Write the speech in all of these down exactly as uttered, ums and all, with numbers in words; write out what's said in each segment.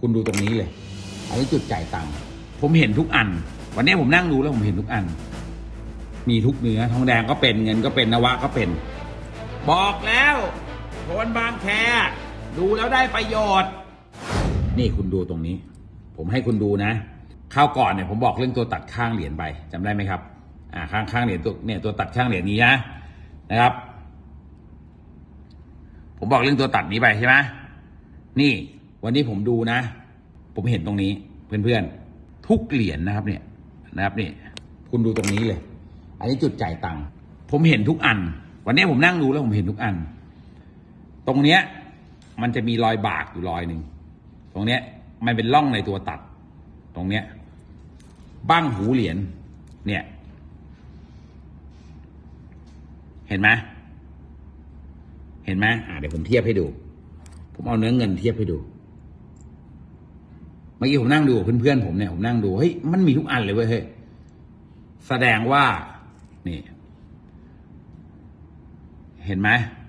คุณดูตรงนี้เลยอันนี้จุดจ่ายตังค์ผมเห็นทุกอันวันนี้ผมนั่งดูแล้วผมเห็นทุกอันมีทุกเนื้อทองแดงก็เป็นเงินก็เป็นนวะก็เป็นบอกแล้วโทนบางแคดูแล้วได้ประโยชน์นี่คุณดูตรงนี้ผมให้คุณดูนะคราวก่อนเนี่ยผมบอกเรื่องตัวตัดข้างเหรียญไปจำได้ไหมครับอ่าข้างข้างเหรียญตัวเนี่ยตัวตัดข้างเหรียญนี้นะนะครับผมบอกเรื่องตัวตัดนี้ไปใช่ไหมนี่วันนี้ผมดูนะผมเห็นตรงนี้เพื่อนๆทุกเหรียญนะครับเนี่ยนะครับนี่คุณดูตรงนี้เลยอันนี้จุดจ่ายตังค์ผมเห็นทุกอันวันนี้ผมนั่งดูแล้วผมเห็นทุกอันตรงเนี้ยมันจะมีรอยบากอยู่รอยหนึ่งตรงเนี้ยมันเป็นร่องในตัวตัดตรงเนี้ยบั้งหูเหรียญเนี่ยเห็นไหมเห็นไหมอ่าเดี๋ยวผมเทียบให้ดูผมเอาเนื้อเงินเทียบให้ดูเมื่อกี้ผมนั่งดูเพื่อนๆผมเนี่ยผมนั่งดูเฮ้ยมันมีทุกอันเลยเว้ยเฮ้ยแสดงว่านี่เห็นไหม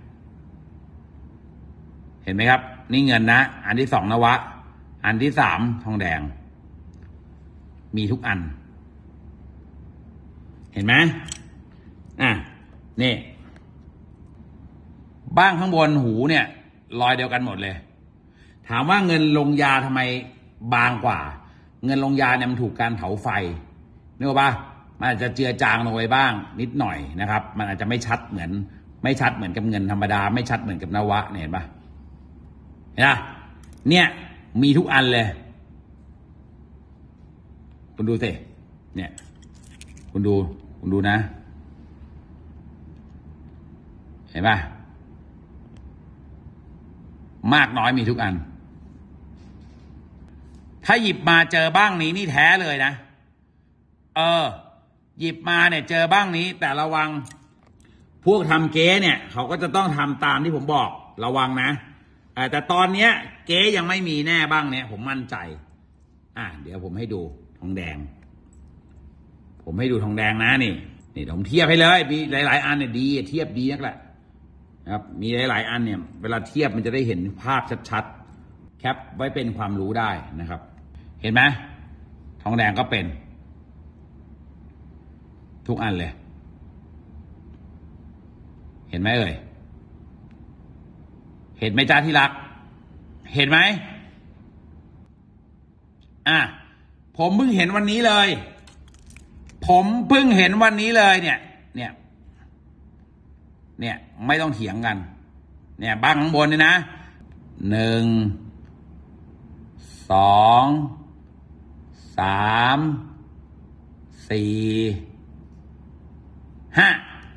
เห็นไหมครับนี่เงินนะอันที่สองนวะอันที่สามทองแดงมีทุกอันเห็นไหมอ่ะนี่บ้างข้างบนหูเนี่ยรอยเดียวกันหมดเลยถามว่าเงินลงยาทำไมบางกว่าเงินลงยาเนี่ยมันถูกการเผาไฟนึกว่ามันอาจจะเจือจางลงไปบ้างนิดหน่อยนะครับมันอาจจะไม่ชัดเหมือนไม่ชัดเหมือนกับเงินธรรมดาไม่ชัดเหมือนกับนวะเนี่ยเห็นปะเห็นปะเนี่ยมีทุกอันเลยคุณดูสิเนี่ยคุณดูคุณดูนะเห็นปะมากน้อยมีทุกอันถ้าหยิบมาเจอบ้างนี้นี่แท้เลยนะเออหยิบมาเนี่ยเจอบ้างนี้แต่ระวังพวกทำเก๊เนี่ยเขาก็จะต้องทำตามที่ผมบอกระวังนะแต่ตอนเนี้ยเก๊ยังไม่มีแน่บ้างเนี่ยผมมั่นใจอ่ะเดี๋ยวผมให้ดูทองแดงผมให้ดูทองแดงนะนี่นี่ผมเทียบให้เลยมีหลายๆอันเนี่ยดีเทียบดีนักแหละนะครับมีหลายๆอันเนี่ยเวลาเทียบมันจะได้เห็นภาพชัดๆแคปไว้เป็นความรู้ได้นะครับเห็นไหมทองแดงก็เป็นทุกอันเลยเห็นไหมเอ่ยเห็นไหมจ้าที่รักเห็นไหมอ่ะผมเพิ่งเห็นวันนี้เลยผมเพิ่งเห็นวันนี้เลยเนี่ยเนี่ยเนี่ยไม่ต้องเถียงกันเนี่ยบ้างข้างบนนี่นะหนึ่งสองสามสี่ห้า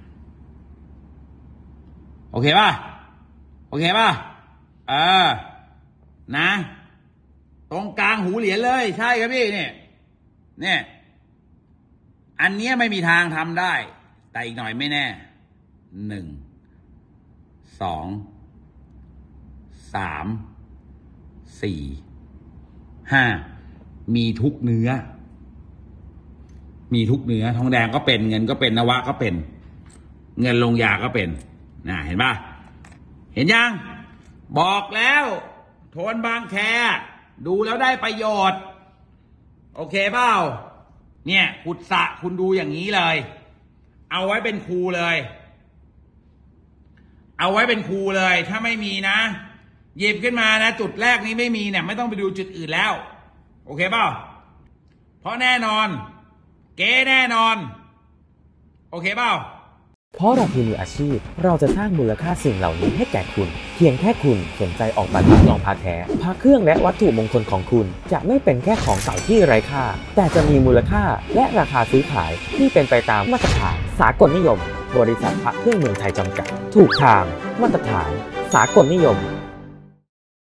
โอเคป่ะโอเคป่ะเออนะตรงกลางหูเหรียญเลยใช่ครับพี่เนี่ยเนี่ยอันนี้ไม่มีทางทำได้แต่อีกหน่อยไม่แน่หนึ่งสองสามสี่ห้ามีทุกเนื้อมีทุกเนื้อทองแดงก็เป็นเงินก็เป็นนวะก็เป็นเงินลงยาก็เป็นน่ะเห็นป่ะเห็นยังบอกแล้วโทนบางแคดูแล้วได้ประโยชน์โอเคเปล่าเนี่ยขุดสระคุณดูอย่างนี้เลยเอาไว้เป็นครูเลยเอาไว้เป็นครูเลยถ้าไม่มีนะหยิบขึ้นมานะจุดแรกนี้ไม่มีเนี่ยไม่ต้องไปดูจุดอื่นแล้วโอเคเปล่าเพราะแน่นอนเก๋แน่นอนโอเคเปล่าเพราะเราคือมืออาชีพเราจะสร้างมูลค่าสิ่งเหล่านี้ให้แก่คุณเพียงแค่คุณสนใจออกแบบทดลองพาแท้พาเครื่องและวัตถุมงคลของคุณจะไม่เป็นแค่ของเก่าที่ไร้ค่าแต่จะมีมูลค่าและราคาซื้อขายที่เป็นไปตามมาตรฐานสากลนิยมบริษัทพระเครื่องเมืองไทยจำกัดถูกทางมาตรฐานสากลนิยม